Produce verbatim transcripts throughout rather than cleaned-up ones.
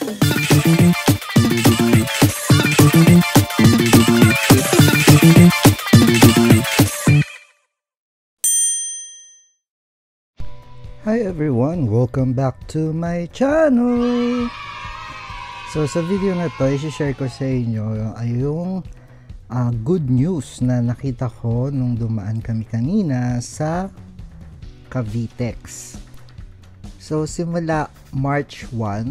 Hi everyone! Welcome back to my channel! So sa video na to, i-share ko sa inyo ay yung uh, good news na nakita ko nung dumaan kami kanina sa Cavitex. So simula March first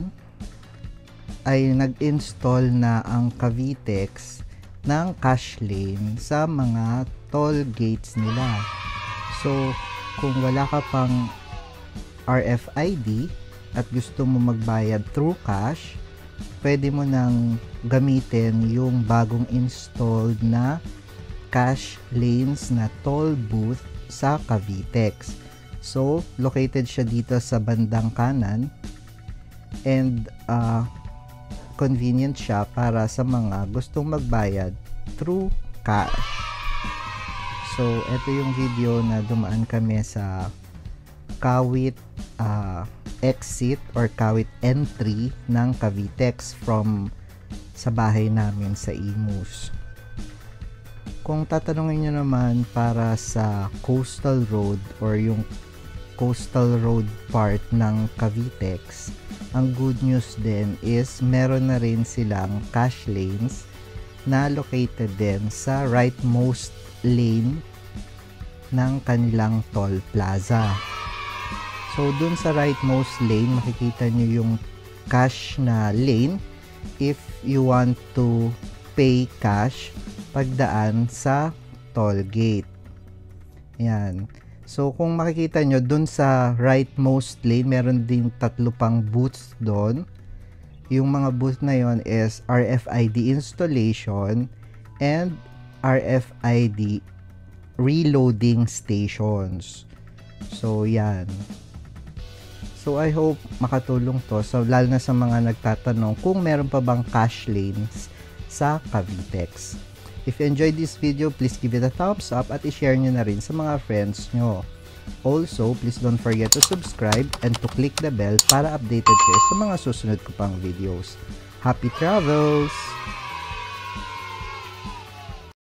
ay nag-install na ang Cavitex ng cash lane sa mga toll gates nila. So kung wala ka pang R F I D at gusto mo magbayad through cash, pwede mo nang gamitin yung bagong installed na cash lanes na toll booth sa Cavitex. So, located siya dito sa bandang kanan and uh, convenient siya para sa mga gustong magbayad through cash. So, ito yung video na dumaan kami sa Kawit uh, exit or Kawit entry ng Cavitex from sa bahay namin sa Imus. Kung tatanungin nyo naman para sa coastal road or yung coastal road part ng Cavitex, ang good news din is meron na rin silang cash lanes na located din sa rightmost lane ng kanilang toll plaza. So, dun sa rightmost lane, makikita nyo yung cash na lane if you want to pay cash pagdaan sa toll gate. Yan. So, kung makikita nyo, dun sa rightmost lane, meron din tatlo pang booths doon. Yung mga booth na yon is R F I D installation and R F I D reloading stations. So, yan. So I hope makatulong to, so lalo na sa mga nagtatanong kung meron pa bang cash lanes sa Cavitex. If you enjoyed this video, please give it a thumbs up at i-share nyo na rin sa mga friends nyo. Also, please don't forget to subscribe and to click the bell para updated kayo sa mga susunod ko pang videos. Happy travels!